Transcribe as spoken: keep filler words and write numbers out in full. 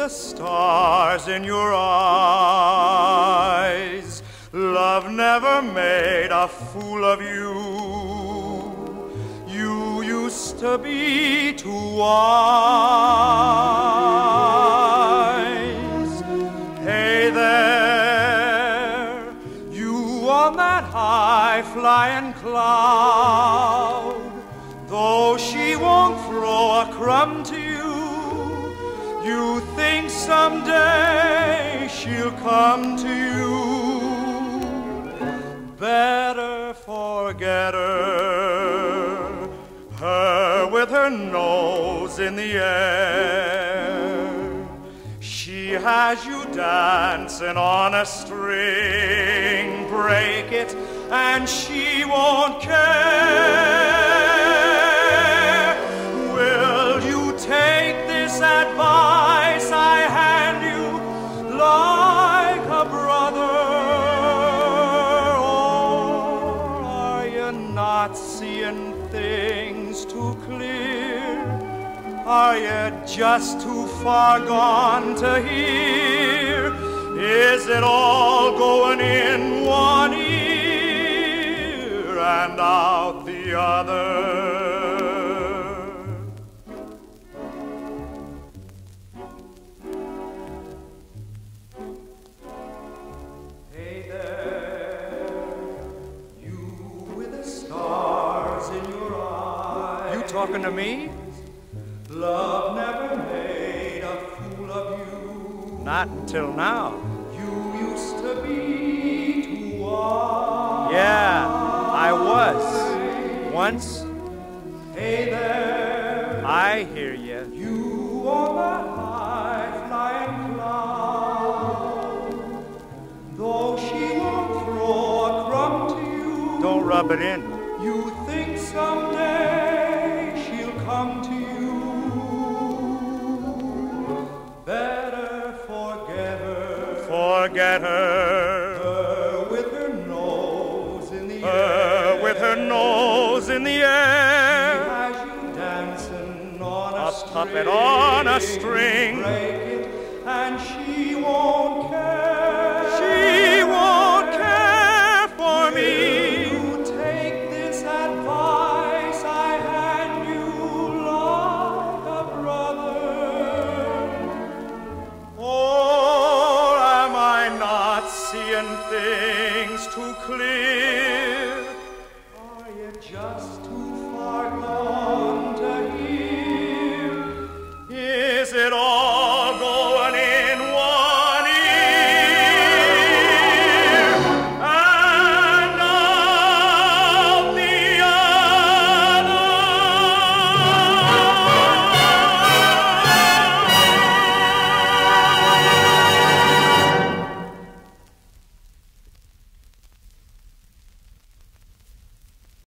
stars in your eyes. Love never made a fool of you. You used to be too wise. Hey there, you on that high-flying cloud. Though she won't throw a crumb to you, you think someday she'll come to you. Better forget her, her with her nose in the air. She has you dancing on a string. Break it and she won't care. Will you take this advice I hand you like a brother? Or are you not seeing things too clear? Are you just too far gone to hear? Is it all going in one ear and out the other? Hey there, you with the stars in your eyes. You talking to me? Love never made a fool of you. Not until now. You used to be too wise. Yeah, I was. Once. Hey there. I hear you. You on the high-flying cloud. Though she won't throw a crumb to you. Don't rub it in. You think someday she'll come to you. Better forget her. Forget her. Her with her nose in the her air. Her with her nose in the air. She has you dancing on a, a string. Puppet on a string. Break it and she won't care. She won't care for me. Will you take this advice I hand you like a brother? Or am I not seeing things too clear? Are you just too far gone